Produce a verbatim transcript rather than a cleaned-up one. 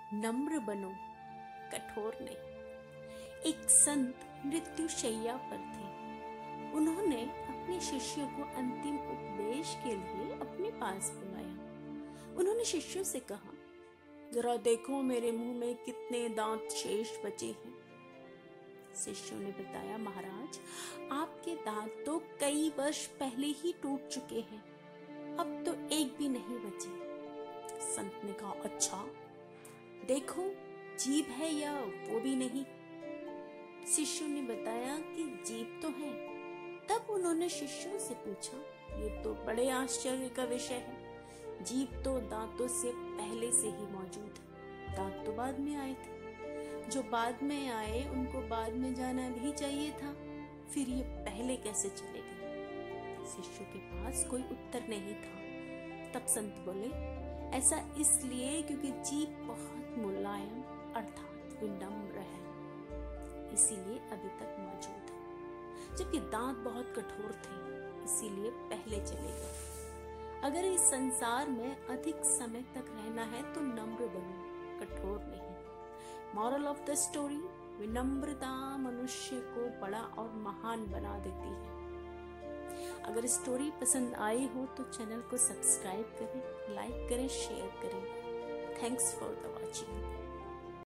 नम्र बनो, कठोर नहीं। एक संत मृत्यु शैया पर थे। उन्होंने अपने शिष्यों को अंतिम उपदेश के लिए अपने पास बुलाया। उन्होंने शिष्यों से कहा, जरा देखो मेरे मुंह में कितने दांत शेष बचे हैं। शिष्यों ने बताया, महाराज आपके दांत तो कई वर्ष पहले ही टूट चुके हैं, अब तो एक भी नहीं बचे। संत ने कहा, अच्छा देखो जीभ है या वो भी नहीं। शिष्यों ने बताया कि जीभ तो है। तब उन्होंने शिष्यों से पूछा, ये तो बड़े आश्चर्य का विषय है, जीभ तो दांतों से पहले से ही मौजूद है, दांत तो बाद में आए थे। जो बाद में आए उनको बाद में जाना भी चाहिए था, फिर ये पहले कैसे चले गए? शिष्यों के पास कोई उत्तर नहीं था। तब संत बोले, ऐसा इसलिए क्योंकि जीभ बहुत मुलायम अर्थात विनम्र है, इसीलिए अभी तक मौजूद है, जबकि दांत बहुत कठोर थे, इसीलिए पहले चले गए। अगर इस संसार में अधिक समय तक रहना है तो नम्र बनो, कठोर नहीं। मॉरल ऑफ द स्टोरी, विनम्रता मनुष्य को बड़ा और महान बना देती है। अगर स्टोरी पसंद आई हो तो चैनल को सब्सक्राइब करें, लाइक करें, शेयर करें। Thanks for the watching.